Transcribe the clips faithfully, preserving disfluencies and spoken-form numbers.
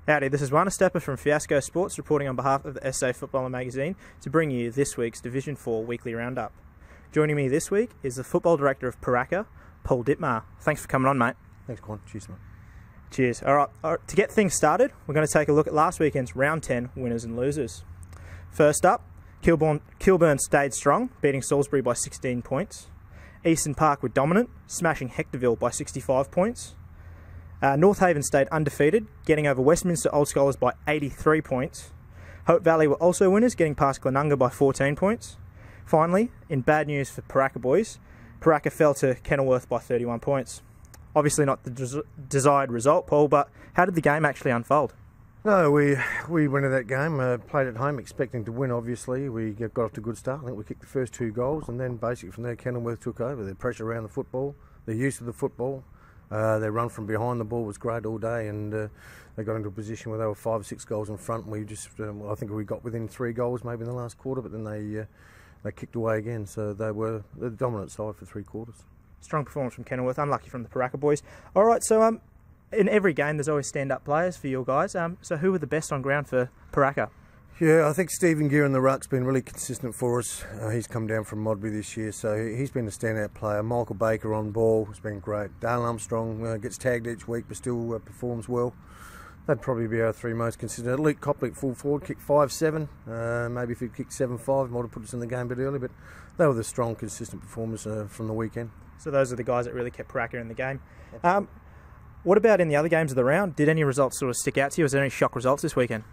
Howdy, this is One Stepper from Fiasco Sports reporting on behalf of the S A Footballer magazine to bring you this week's Division four Weekly Roundup. Joining me this week is the Football Director of Pooraka, Paul Dittmar. Thanks for coming on, mate. Thanks, Quan. Cheers, mate. Cheers. All right, all right, to get things started, we're going to take a look at last weekend's Round ten winners and losers. First up, Kilburn, Kilburn stayed strong, beating Salisbury by sixteen points. Eastern Park were dominant, smashing Hectorville by sixty-five points. Uh, North Haven stayed undefeated, getting over Westminster Old Scholars by eighty-three points. Hope Valley were also winners, getting past Glenunga by fourteen points. Finally, in bad news for Pooraka boys, Pooraka fell to Kenilworth by thirty-one points. Obviously not the des desired result, Paul, but how did the game actually unfold? No, we we went in that game, uh, played at home expecting to win, obviously. We got off to a good start. I think we kicked the first two goals, and then basically from there Kenilworth took over. Their pressure around the football, their use of the football. Uh, their run from behind the ball was great all day, and uh, they got into a position where they were five or six goals in front. And we just, um, I think we got within three goals maybe in the last quarter, but then they uh, they kicked away again. So they were the dominant side for three quarters. Strong performance from Kenilworth, unlucky from the Pooraka boys. All right, so um, in every game there's always stand-up players for your guys. Um, so who were the best on ground for Pooraka? Yeah, I think Stephen Gear in the ruck's been really consistent for us. Uh, he's come down from Modbury this year, so he's been a standout player. Michael Baker on ball has been great. Dale Armstrong uh, gets tagged each week but still uh, performs well. That'd probably be our three most consistent. Luke Coplick, full forward, kicked five seven. Uh, maybe if he'd kicked seven five, might have put us in the game a bit early, but they were the strong, consistent performers uh, from the weekend. So those are the guys that really kept Pooraka in the game. Um, what about in the other games of the round? Did any results sort of stick out to you? Was there any shock results this weekend?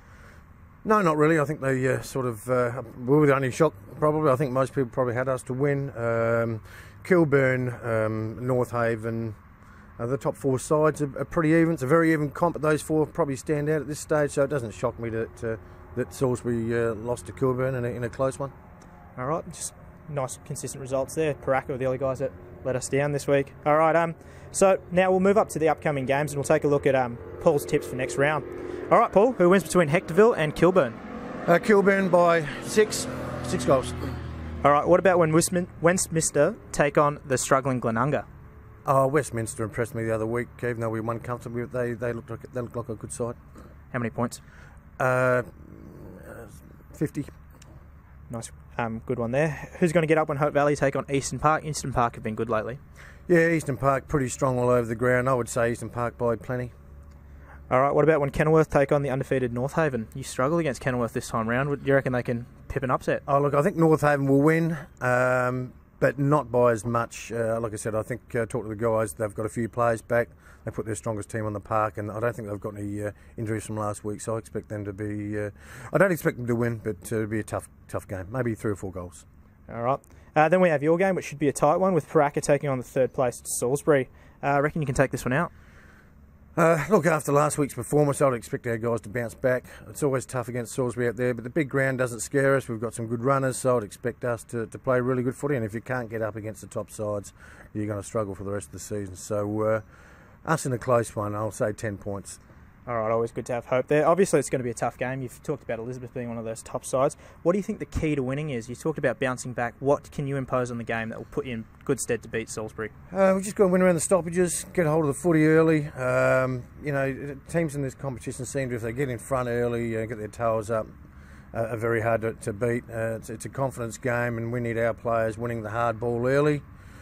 No, not really. I think they uh, sort of uh, we were the only shock, probably. I think most people probably had us to win. Um, Kilburn, um, North Haven, uh, the top four sides are, are pretty even. It's a very even comp, but those four probably stand out at this stage, so it doesn't shock me that, uh, that Salisbury uh, lost to Kilburn in a, in a close one. All right, just nice consistent results there. Pooraka were the other guys that let us down this week. All right, um, so now we'll move up to the upcoming games and we'll take a look at um, Paul's tips for next round. All right, Paul, who wins between Hectorville and Kilburn? Uh, Kilburn by six, six goals. All right, what about when Westminster take on the struggling Glenunga? Oh, Westminster impressed me the other week, even though we won comfortably. They they looked like they looked like a good side. How many points? Uh, fifty. Nice, um, good one there. Who's going to get up when Hope Valley take on Eastern Park? Eastern Park have been good lately. Yeah, Eastern Park pretty strong all over the ground. I would say Eastern Park by plenty. All right, what about when Kenilworth take on the undefeated North Haven? You struggle against Kenilworth this time round. Do you reckon they can pip an upset? Oh, look, I think North Haven will win, um, but not by as much. Uh, like I said, I think, uh, talk to the guys, they've got a few players back. They put their strongest team on the park, and I don't think they've got any uh, injuries from last week, so I expect them to be... Uh, I don't expect them to win, but uh, it'll be a tough tough game. Maybe three or four goals. All right. Uh, then we have your game, which should be a tight one, with Pooraka taking on the third place Salisbury. Uh, I reckon you can take this one out. Uh, look, after last week's performance, I'd expect our guys to bounce back. It's always tough against Salisbury out there, but the big ground doesn't scare us. We've got some good runners, so I'd expect us to, to play really good footy, and if you can't get up against the top sides, you're going to struggle for the rest of the season. So, uh, us in a close one, I'll say ten points. All right, always good to have hope there. Obviously, it's going to be a tough game. You've talked about Elizabeth being one of those top sides. What do you think the key to winning is? You talked about bouncing back. What can you impose on the game that will put you in good stead to beat Salisbury? Uh, we've just got to win around the stoppages, get hold of the footy early. Um, you know, teams in this competition seem to, if they get in front early, uh, get their toes up, uh, are very hard to, to beat. Uh, it's, it's a confidence game, and we need our players winning the hard ball early.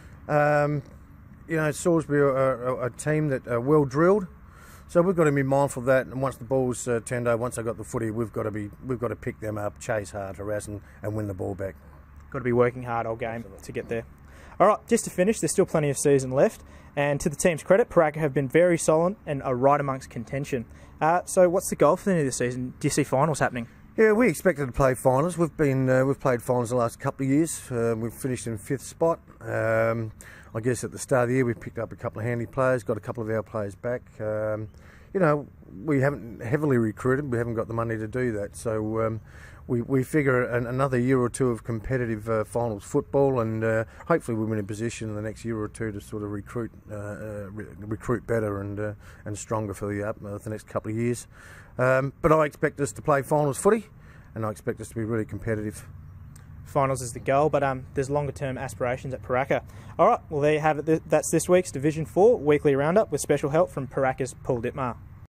Um, you know, Salisbury are, are a team that are well drilled. So we've got to be mindful of that, and once the ball's uh, turned over, once they got the footy, we've got to be we've got to pick them up, chase hard, harass, and, and win the ball back. Got to be working hard all game to get there. All right, just to finish, there's still plenty of season left, and to the team's credit, Pooraka have been very solid and are right amongst contention. Uh, so what's the goal for the end of the season? Do you see finals happening? Yeah, we expected to play finals. We've been uh, we've played finals the last couple of years. Uh, we've finished in fifth spot. Um, I guess at the start of the year we picked up a couple of handy players, got a couple of our players back. Um, you know, we haven't heavily recruited. We haven't got the money to do that. So um, we we figure an, another year or two of competitive uh, finals football, and uh, hopefully we'll be in a position in the next year or two to sort of recruit uh, uh, re recruit better and uh, and stronger for the up uh, the next couple of years. Um, but I expect us to play finals footy, and I expect us to be really competitive. Finals is the goal, but um, there's longer term aspirations at Pooraka. All right, well there you have it. That's this week's Division four Weekly Roundup with special help from Pooraka's Paul Dittmar.